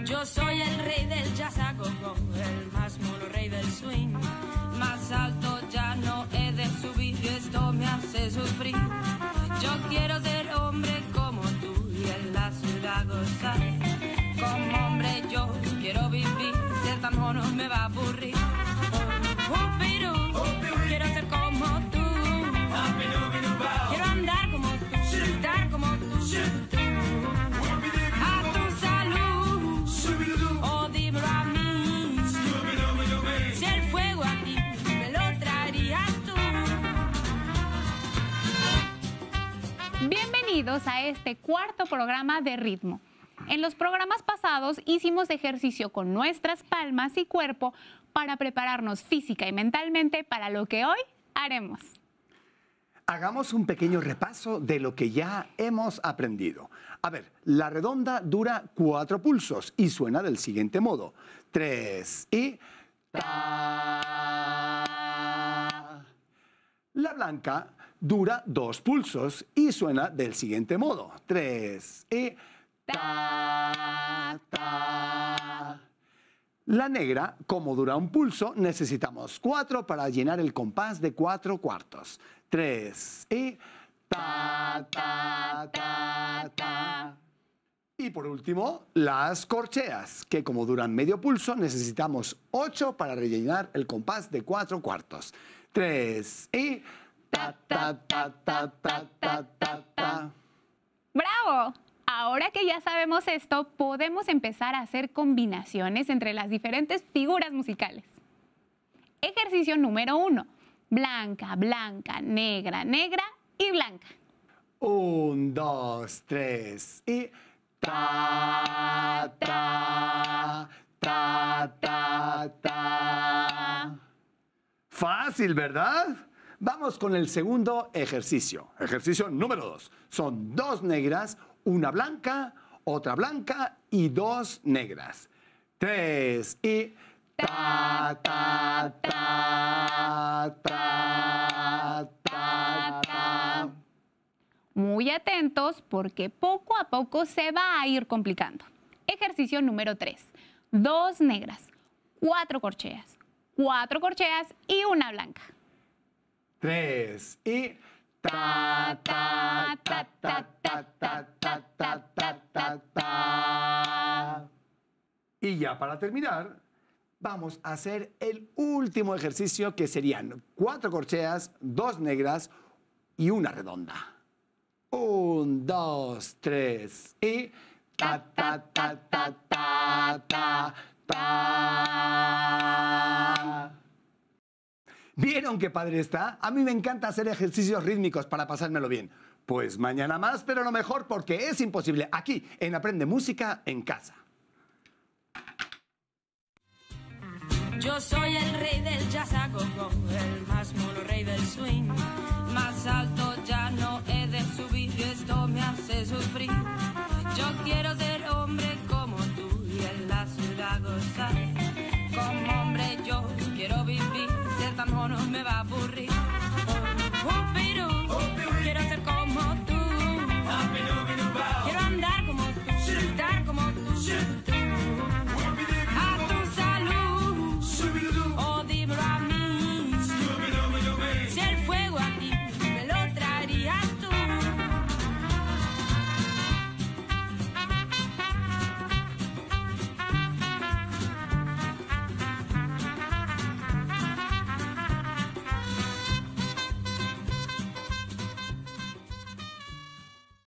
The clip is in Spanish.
Yo soy el rey del jazz a go-go, el más mono rey del swing. Más alto ya no he de subir y esto me hace sufrir. Yo quiero ser hombre como tú y en la ciudad gozar. Como hombre yo quiero vivir, ser tan mono me va a aburrir. Pero quiero ser como tú. Quiero andar como tú, gritar como tú. A tu salud, o dímelo a mí. Si el fuego a ti me lo traerías tú. Bienvenidos a este cuarto programa de Ritmo. En los programas pasados hicimos ejercicio con nuestras palmas y cuerpo para prepararnos física y mentalmente para lo que hoy haremos. Hagamos un pequeño repaso de lo que ya hemos aprendido. A ver, la redonda dura 4 pulsos y suena del siguiente modo. 3 y... ta. La blanca dura 2 pulsos y suena del siguiente modo. 3 y... ta, ta. La negra, como dura un pulso, necesitamos 4 para llenar el compás de 4 cuartos. 3 y... ta, ta, ta, ta. Y por último, las corcheas, que como duran medio pulso, necesitamos 8 para rellenar el compás de 4 cuartos. 3 y... ta, ta, ta, ta, ta, ta, ta, ta. ¡Bravo! Ahora que ya sabemos esto, podemos empezar a hacer combinaciones entre las diferentes figuras musicales. Ejercicio número 1. Blanca, blanca, negra, negra y blanca. 1, 2, 3 y... ta, ta, ta, ta, ta. Fácil, ¿verdad? Vamos con el segundo ejercicio. Ejercicio número 2. Son 2 negras, una blanca, otra blanca y 2 negras. 3 y... ta, ta, ta, ta, ta, ta. Muy atentos porque poco a poco se va a ir complicando. Ejercicio número 3. 2 negras, 4 corcheas y una blanca. 3 y... ta, ta, ta, ta, ta, ta, ta, ta, ta, ta, ta. Y ya para terminar, vamos a hacer el último ejercicio, que serían 4 corcheas, 2 negras y una redonda. 1, 2, 3 y... ta, ta, ta, ta, ta, ta, ta. ¿Vieron qué padre está? A mí me encanta hacer ejercicios rítmicos para pasármelo bien. Pues mañana más, pero lo mejor, porque es imposible, aquí en Aprende Música en Casa. Yo soy el rey del jazz a go-go, el más mono rey del swing. Más alto ya no he de subir y esto me hace sufrir. Yo quiero ser